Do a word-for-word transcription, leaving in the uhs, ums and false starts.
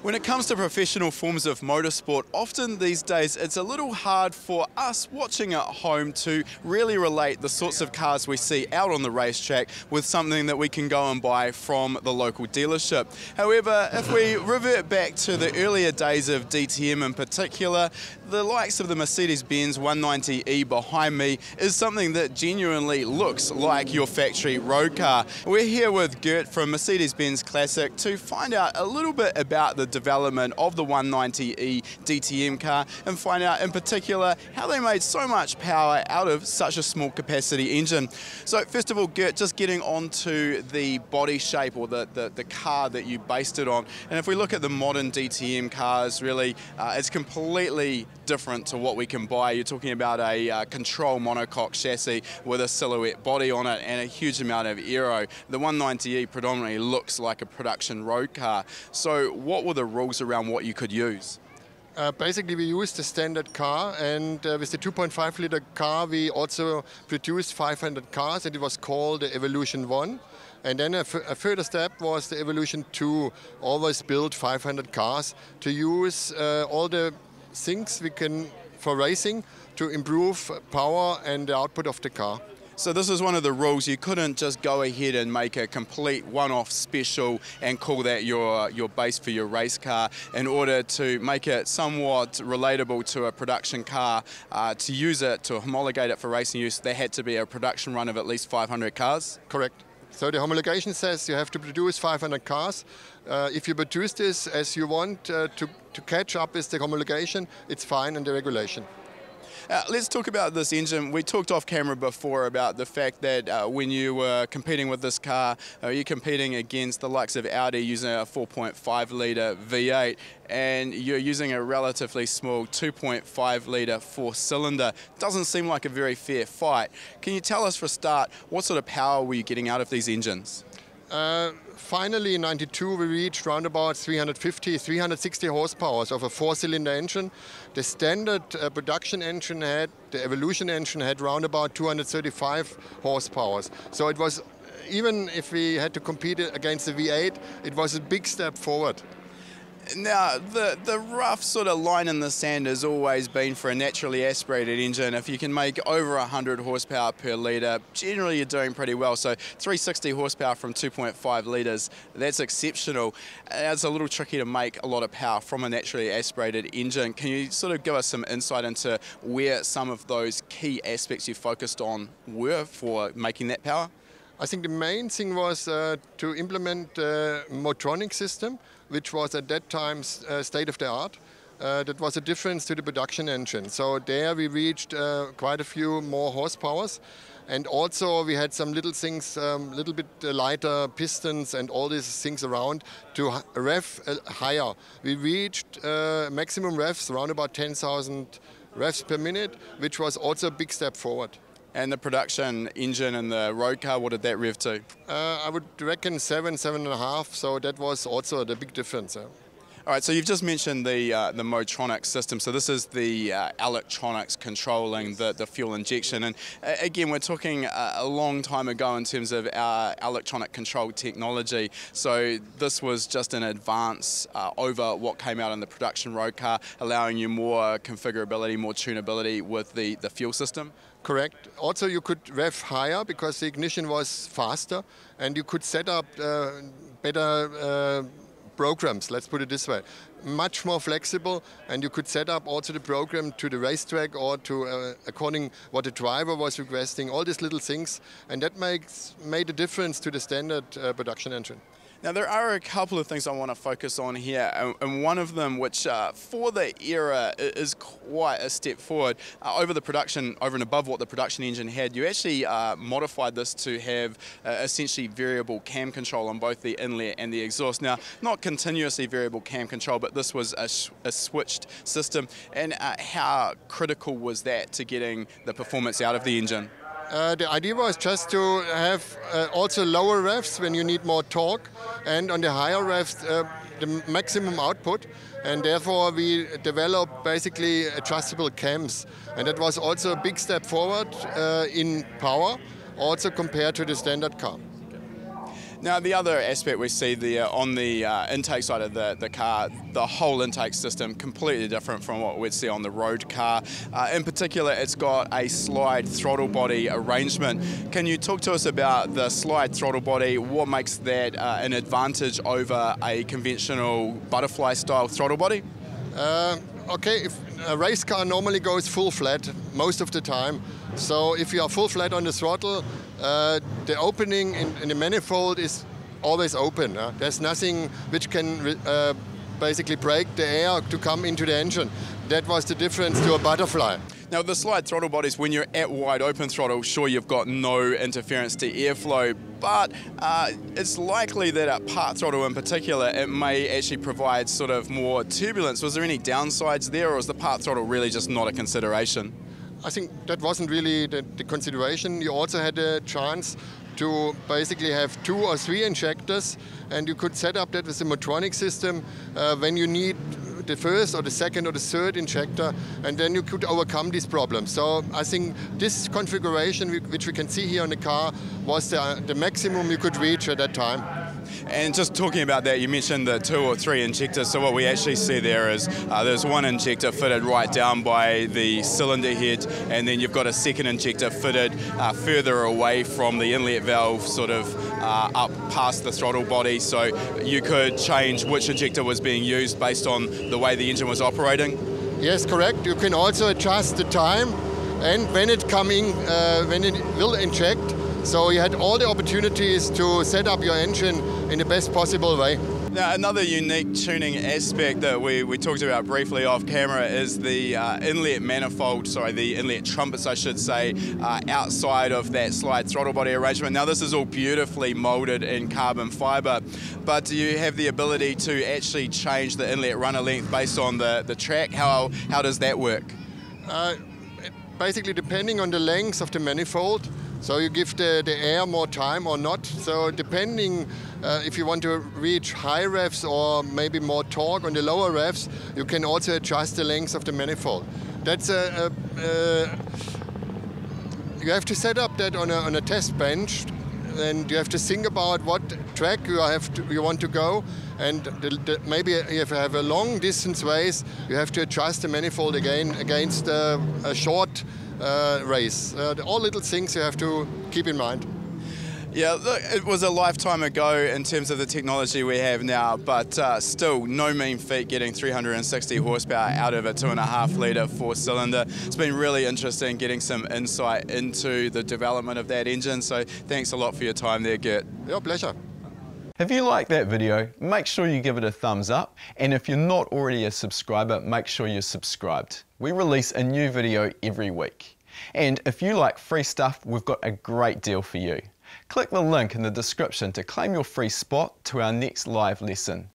When it comes to professional forms of motorsport, often these days it's a little hard for us watching at home to really relate the sorts of cars we see out on the racetrack with something that we can go and buy from the local dealership. However, if we revert back to the earlier days of D T M in particular, the likes of the Mercedes-Benz one ninety E behind me is something that genuinely looks like your factory road car. We're here with Gert from Mercedes-Benz Classic to find out a little bit about the development of the one ninety E D T M car and find out in particular how they made so much power out of such a small capacity engine. So first of all, Gert, just getting onto the body shape or the, the, the car that you based it on, and if we look at the modern D T M cars, really uh, it's completely different to what we can buy. You're talking about a uh, control monocoque chassis with a silhouette body on it and a huge amount of aero. The one ninety E predominantly looks like a production road car. So what were the rules around what you could use? Uh, basically, we used the standard car, and uh, with the two point five liter car, we also produced five hundred cars, and it was called the Evolution one. And then a, f a further step was the Evolution two, always build five hundred cars to use uh, all the things we can for racing to improve power and the output of the car. So this is one of the rules. You couldn't just go ahead and make a complete one-off special and call that your, your base for your race car. In order to make it somewhat relatable to a production car, uh, to use it, to homologate it for racing use, there had to be a production run of at least five hundred cars? Correct. So the homologation says you have to produce five hundred cars. Uh, if you produce this as you want uh, to, to catch up with the homologation, it's fine in the regulation. Uh, let's talk about this engine. We talked off camera before about the fact that uh, when you were competing with this car, uh, you're competing against the likes of Audi using a four point five litre V eight, and you're using a relatively small two point five litre four-cylinder. Doesn't seem like a very fair fight. Can you tell us for a start, what sort of power were you getting out of these engines? Uh, finally, in ninety-two, we reached around about three hundred fifty, three hundred sixty horsepower of a four-cylinder engine. The standard uh, production engine had, the Evolution engine had around about two hundred thirty-five horsepower. So it was, even if we had to compete against the V eight, it was a big step forward. Now, the, the rough sort of line in the sand has always been for a naturally aspirated engine. If you can make over one hundred horsepower per litre, generally you're doing pretty well. So three hundred sixty horsepower from two point five litres, that's exceptional. It's a little tricky to make a lot of power from a naturally aspirated engine. Can you sort of give us some insight into where some of those key aspects you focused on were for making that power? I think the main thing was uh, to implement the Motronic system, which was at that time uh, state of the art. Uh, that was a difference to the production engine. So there we reached uh, quite a few more horsepowers. And also we had some little things, a um, little bit lighter pistons and all these things around to rev uh, higher. We reached uh, maximum revs around about ten thousand revs per minute, which was also a big step forward. And the production engine and the road car, what did that rev to? Uh, I would reckon seven, seven and a half, so that was also the big difference. Yeah. All right, so you've just mentioned the uh, the Motronic system. So this is the uh, electronics controlling the, the fuel injection. And uh, again, we're talking a, a long time ago in terms of our electronic control technology. So this was just an advance uh, over what came out in the production road car, allowing you more configurability, more tunability with the, the fuel system? Correct. Also, you could rev higher because the ignition was faster, and you could set up uh, better uh, programs, let's put it this way. Much more flexible, and you could set up also the program to the racetrack or to uh, according what the driver was requesting, all these little things, and that makes made a difference to the standard uh, production engine. Now there are a couple of things I want to focus on here, and one of them which uh, for the era is quite a step forward. Uh, over the production, over and above what the production engine had, you actually uh, modified this to have uh, essentially variable cam control on both the inlet and the exhaust. Now, not continuously variable cam control, but this was a, a switched system. And uh, how critical was that to getting the performance out of the engine? Uh, the idea was just to have uh, also lower revs when you need more torque, and on the higher revs uh, the maximum output, and therefore we developed basically adjustable cams, and that was also a big step forward uh, in power, also compared to the standard car. Now, the other aspect we see there on the uh, intake side of the, the car, the whole intake system completely different from what we'd see on the road car. Uh, in particular, it's got a slide throttle body arrangement. Can you talk to us about the slide throttle body? What makes that uh, an advantage over a conventional butterfly style throttle body? Uh, okay, if a race car normally goes full flat most of the time. So if you are full flat on the throttle, uh, the opening in, in the manifold is always open. Uh. There's nothing which can uh, basically break the air to come into the engine. That was the difference to a butterfly. Now, the slide throttle bodies, when you're at wide open throttle, sure, you've got no interference to airflow, but uh, it's likely that at part throttle in particular, it may actually provide sort of more turbulence. Was there any downsides there, or was the part throttle really just not a consideration? I think that wasn't really the, the consideration. You also had a chance to basically have two or three injectors, and you could set up that with the Motronic system uh, when you need the first or the second or the third injector, and then you could overcome these problems. So I think this configuration, which we can see here on the car, was the, the maximum you could reach at that time. And just talking about that, you mentioned the two or three injectors. So what we actually see there is uh, there's one injector fitted right down by the cylinder head, and then you've got a second injector fitted uh, further away from the inlet valve, sort of uh, up past the throttle body. So you could change which injector was being used based on the way the engine was operating. Yes, correct. You can also adjust the time and when it coming, uh, when it will inject. So you had all the opportunities to set up your engine in the best possible way. Now, another unique tuning aspect that we, we talked about briefly off camera is the uh, inlet manifold, sorry, the inlet trumpets, I should say, uh, outside of that slide throttle body arrangement. Now, this is all beautifully molded in carbon fiber, but do you have the ability to actually change the inlet runner length based on the, the track? How, how does that work? Uh, basically, depending on the length of the manifold, so you give the, the air more time or not. So depending uh, if you want to reach high revs or maybe more torque on the lower revs, you can also adjust the length of the manifold. That's a, a, a you have to set up that on a, on a test bench, and you have to think about what track you have to, you want to go, and the, the, maybe if you have a long distance race, you have to adjust the manifold again against a, a short Uh, race. Uh, all little things you have to keep in mind. Yeah, look, it was a lifetime ago in terms of the technology we have now, but uh, still no mean feat getting three hundred sixty horsepower out of a two and a half litre four cylinder. It's been really interesting getting some insight into the development of that engine, so thanks a lot for your time there, Gert. Your pleasure. If you like that video, make sure you give it a thumbs up, and if you're not already a subscriber, make sure you're subscribed. We release a new video every week. And if you like free stuff, we've got a great deal for you. Click the link in the description to claim your free spot to our next live lesson.